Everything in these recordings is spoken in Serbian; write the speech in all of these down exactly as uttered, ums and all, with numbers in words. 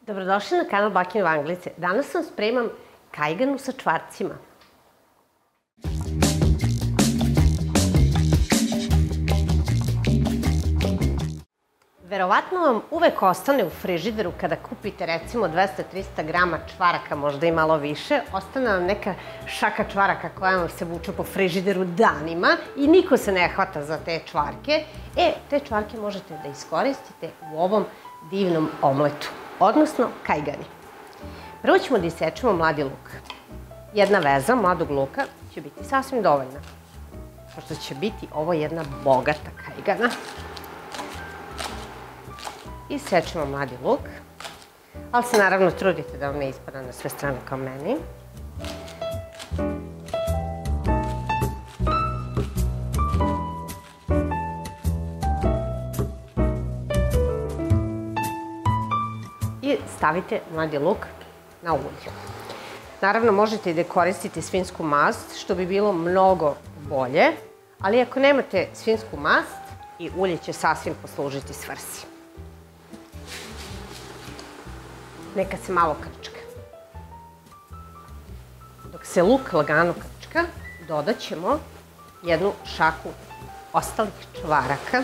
Dobrodošli na kanal Bakine Vanglice. Danas vam spremam kajganu sa čvarcima. Verovatno vam uvek ostane u frižideru kada kupite recimo dvesta do trista grama čvaraka, možda i malo više, ostane vam neka šaka čvaraka koja vam se vuče po frižideru danima i niko se ne hvata za te čvarke. E, te čvarke možete da iskoristite u ovom divnom omletu, odnosno kajgani. Prvo ćemo da isečemo mladi luk. Jedna veza mladog luka će biti sasvim dovoljna, pošto će biti ovo jedna bogata kajgana. Isečemo mladi luk, ali se naravno trudite da vam ne ispada na sve strane kao meni. I stavite mladi luk na ulje. Naravno možete i da koristite svinjsku mast, što bi bilo mnogo bolje, ali ako nemate svinjsku mast, i ulje će sasvim poslužiti svrsi. Neka se malo krčka. Dok se luk lagano krčka, dodat ćemo jednu šaku ostalih čvaraka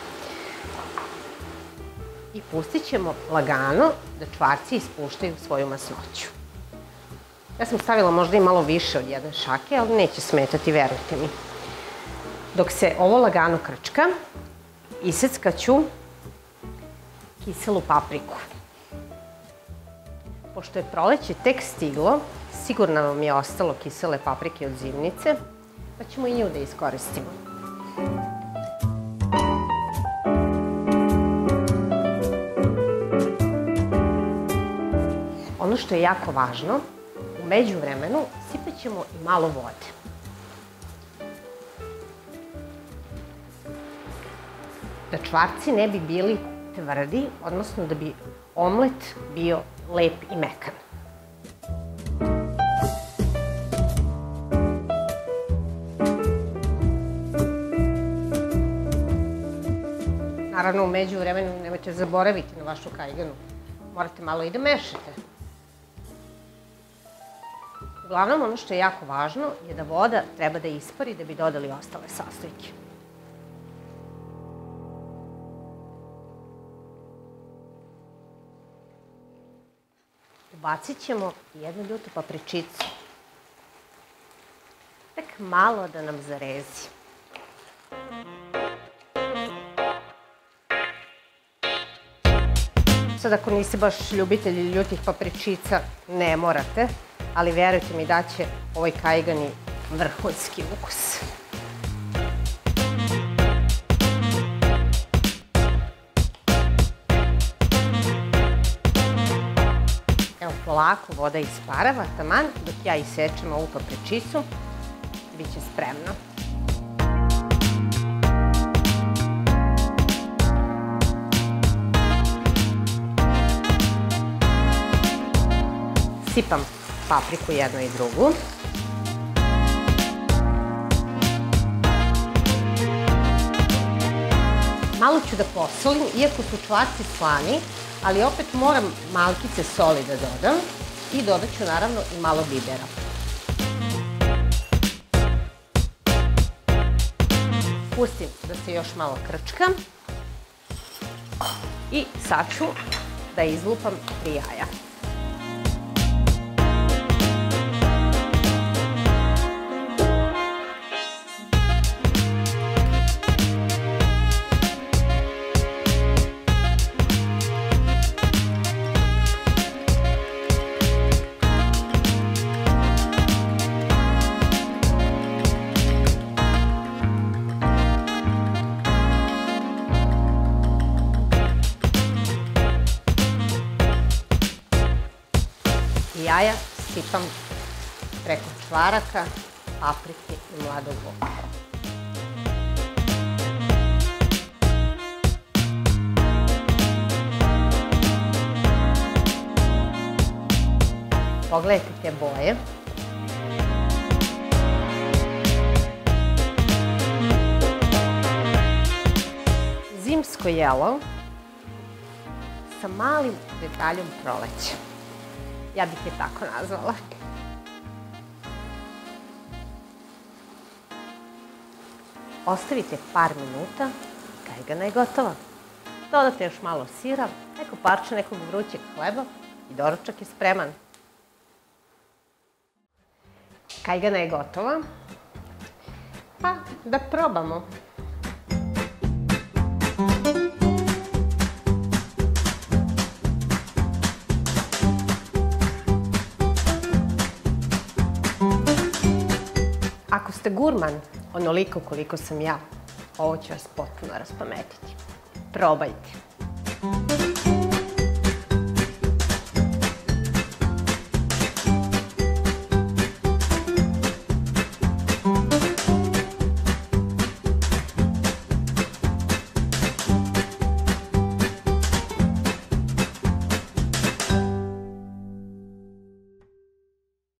i pustit ćemo lagano da čvarci ispuštaju svoju masnoću. Ja sam stavila možda i malo više od jedne šake, ali neće smetati, verujte mi. Dok se ovo lagano krčka, iseckaću kiselu papriku. Pošto je proleće tek stiglo, sigurno vam je ostalo kisele paprike od zimnice, pa ćemo i nju da iskoristimo. Ono što je jako važno, u međuvremenu sipat ćemo i malo vode. Da čvarci ne bi bili tvrdi, odnosno da bi omlet bio lep i mekan. Naravno, u međuvremenu nemojte zaboraviti na vašu kajganu. Morate malo i da mešate. Uglavnom, ono što je jako važno je da voda treba da ispari da bi dodali ostale sastojke. Ubacit ćemo jednu ljutu papričicu. Tek malo da nam zarezi. Sad ako niste baš ljubitelji ljutih papričica, ne morate, ali verujte mi da će ovoj kajgani vrhunski ukus. Evo, polako voda isparava, taman dok ja isečem ovu papričicu, bit će spremno. Sipam papriku jednu i drugu. Malo ću da posolim, iako su čvarci slani, ali opet moram malkice soli da dodam i dodat ću naravno i malo bibera. Pustim da se još malo krčka i sad ću da izlupam tri jaja. Jaja sipam preko čvaraka, paprike i mladog luka. Pogledajte te boje. Zimsko jelo sa malim detaljom proleća. Ja bih je tako nazvala. Ostavite par minuta, kajgana je gotova. Dodate još malo sira, neko parče nekog vrućeg hleba i doručak je spreman. Kajgana je gotova, pa da probamo. Ako ste gurman, onoliko koliko sam ja, ovo će vas potpuno raspametiti. Probajte.